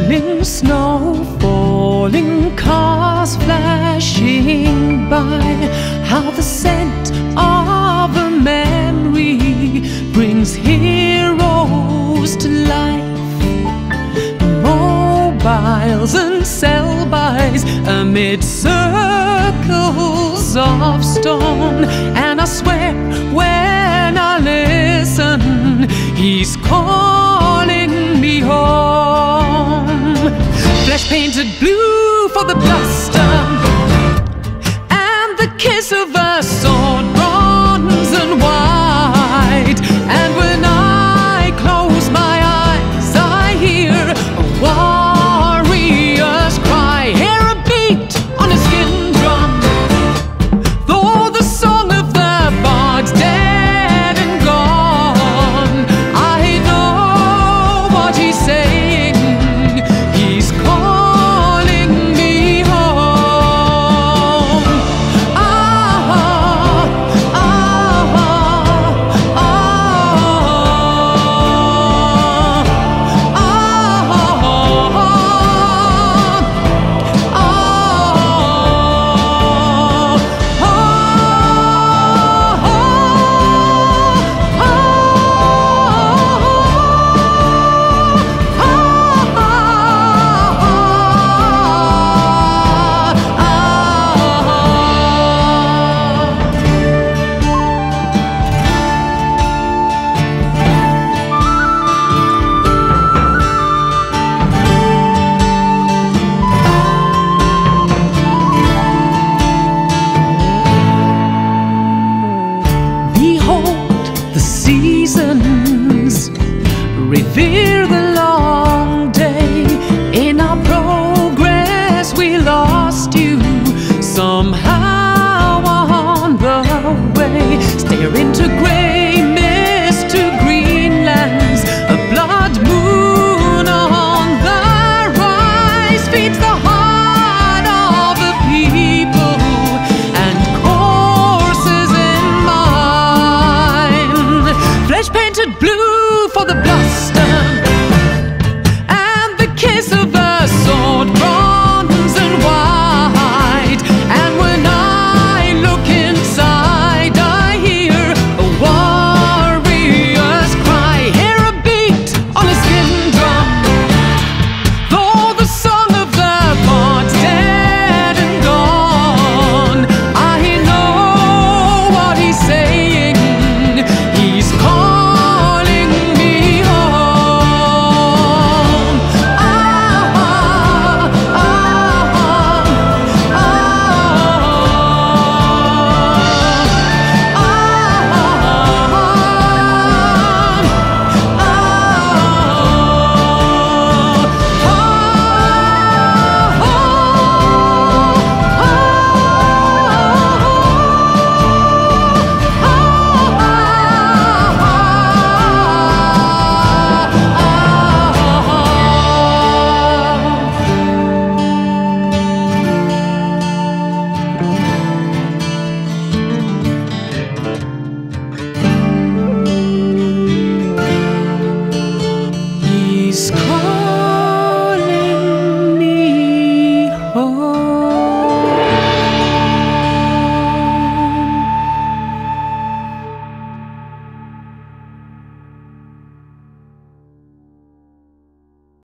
Falling snow, falling cars flashing by, how the scent of a memory brings heroes to life. Mobiles and sell-bys amid circles of stone, and I swear when I listen, he's calling me home. Flesh painted blue for the bluster, and the kiss of a sword, bronze and white. And when I close my eyes, I hear a warrior's cry, hear a beat on a skin drum. Though the song of the bard's dead and gone, I know what he's saying. He's calling me home. Ah, ah, Behold the seasons, revere